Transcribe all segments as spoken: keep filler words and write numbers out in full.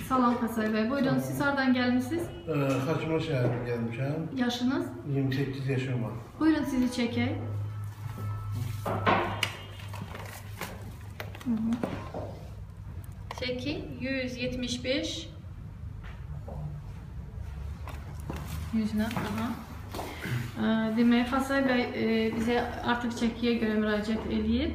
Salam Xəsay bəy. Buyurun, siz hardan gəlmişsiniz? Xaçmaz şəhərindən gəlmişəm. Yaşınız? iyirmi səkkiz yaşım var. Buyurun, sizi çəkək. Çəki yüz yetmiş beş. yüzünə, aha. Demək, Xəsay bəy bizə artıq çəkiyə görə müraciət edib.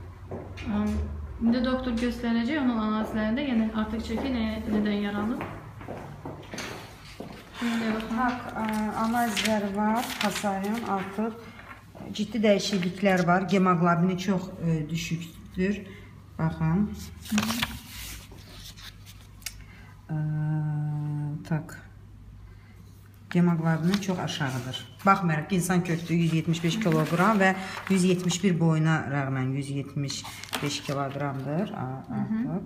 İndi doktor göstərəcək onun analizlərində, yəni artıq çəki nədən yaranıb? Hak analizləri var, Xəsayın artıq ciddi dəyişikliklər var, hemoqlobini çox düşükdür. Baxın. Tak. Hemoqlobini çox aşağıdır. Baxmayaraq ki, insan köklü yüz yetmiş beş kiloqram və yüz yetmiş bir boyuna rəğmən yüz yetmiş beş kiloqramdır artıq.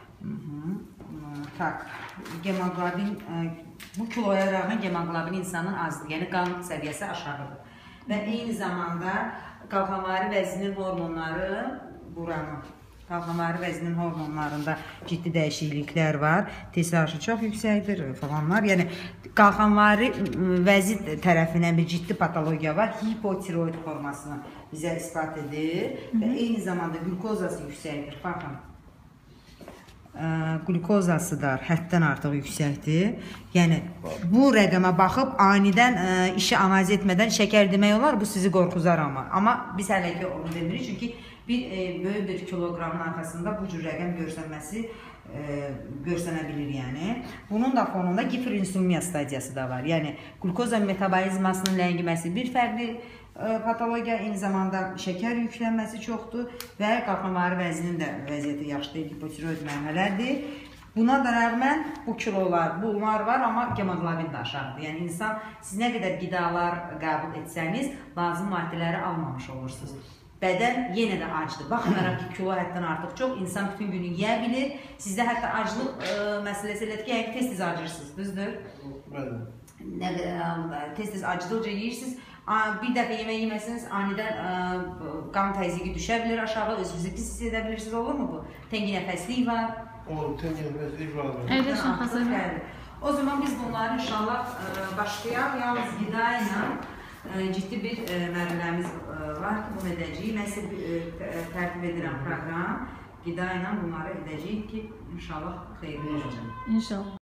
Tak. Hemoqlobin, bu kiloya rəğmən hemoqlobin insanın azdır, yəni qan səviyyəsi aşağıdır. Və eyni zamanda qalxanvari vəzinin hormonları buranı. Qalxanvari vəzinin hormonlarında ciddi dəyişikliklər var. Testosteron çox yüksəkdir falanlar. Yəni qalxanvari vəzi tərəfindən bir ciddi patologiya var. Hipotiroid formasını bizə isbat edir və eyni zamanda glukozası yüksəkdir. Baxın. Glukozası da həddən artıq yüksəkdir. Yəni bu rəqəmə baxıb anidən işi analiz etmədən şəkər demək olar, bu sizi qorxuzar amma. Amma biz hələ ki onu demirik, çünki bir böyük bir kiloqramın arxasında bu cür rəqəm görsənməsi görsənə bilir, yəni. Bunun da fonunda hiperinsulinemiya stadiyası da var. Yəni glukoza metabolizmasının ləngiməsi bir fərqli patologiya, eyni zamanda şəkər yüklənməsi çoxdur və qalxanvari vəzinin də vəziyyəti yaxşı deyil, hipotiroid mərhələdir. Buna da rəğmən bu kilolar, bunlar var, amma hemoqlobin də aşağıdır. Yəni insan, siz nə qədər qidalar qəbul etsəniz, lazım maddələri almamış olursunuz. Bədən yenə də acdır. Baxmayaraq ki, kilo həddən artıq çox, insan bütün günü yeyə bilir. Sizdə hətta aclıq məsələsi elədir ki, yəni tez-tez acırsınız, düzdür? Bəli. Tez-tez acıdıqca yeyirsiniz. Bir dəfə yemək yeməsiniz, anidən qan təzyiqi düşə bilir aşağı, özünüzü pis hiss edə bilirsiniz, olur mu bu? Tengi nəfəslik var. O, tengi nəfəslik var. Əyləşin Xəsay bəy. O zaman biz bunları inşallah başlayaq. Yalnız qida ilə ciddi bir mərhələmiz var ki, bunu edəcəyik. Mən sizə tərtib edirəm proqram. Qida ilə bunları edəcəyik ki, inşallah xeyirli olacaq. İnşallah.